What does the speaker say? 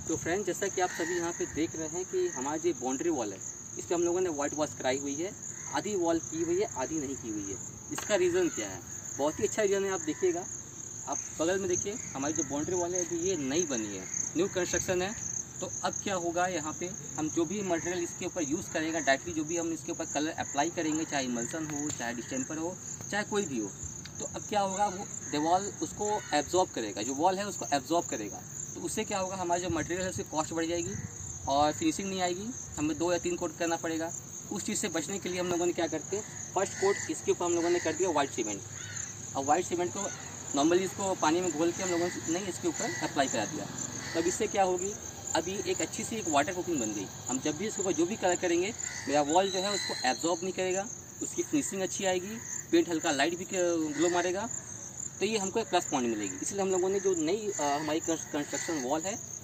तो फ्रेंड, जैसा कि आप सभी यहाँ पे देख रहे हैं कि हमारी जो बाउंड्री वॉल है इस पर हम लोगों ने वाइट वॉश कराई हुई है। आधी वॉल की हुई है, आधी नहीं की हुई है। इसका रीज़न क्या है? बहुत ही अच्छा रीज़न है। आप देखिएगा, आप बगल में देखिए, हमारी जो बाउंड्री वॉल है अभी ये नई बनी है, न्यू कंस्ट्रक्शन है। तो अब क्या होगा, यहाँ पे हम जो भी मटेरियल इसके ऊपर यूज़ करेंगे, डायरेक्टली जो भी हम इसके ऊपर कलर अप्लाई करेंगे, चाहे इमल्सन हो, चाहे डिस्टेम्पर हो, चाहे कोई भी हो, तो अब क्या होगा, वो दीवार उसको एब्जॉर्ब करेगा, जो वॉल है उसको एब्जॉर्ब करेगा। तो उससे क्या होगा, हमारा जो मटेरियल है उसकी कॉस्ट बढ़ जाएगी और फिनिशिंग नहीं आएगी, हमें 2 या 3 कोट करना पड़ेगा। उस चीज़ से बचने के लिए हम लोगों ने क्या करते हैं, फर्स्ट कोट इसके ऊपर हम लोगों ने कर दिया वाइट सीमेंट। और वाइट सीमेंट को नॉर्मली इसको पानी में घोल के हम लोगों ने इसके ऊपर अप्लाई करा दिया। तो अब इससे क्या होगी, अभी एक अच्छी सी एक वाटर प्रूफिंग बन गई। हम जब भी इसके ऊपर जो भी कलर करेंगे, मेरा वॉल जो है उसको एब्जॉर्ब नहीं करेगा, उसकी फिनिशिंग अच्छी आएगी, पेंट हल्का लाइट भी ग्लो मारेगा। तो ये हमको एक प्लस पॉइंट मिलेगी। इसलिए हम लोगों ने जो नई हमारी कंस्ट्रक्शन वॉल है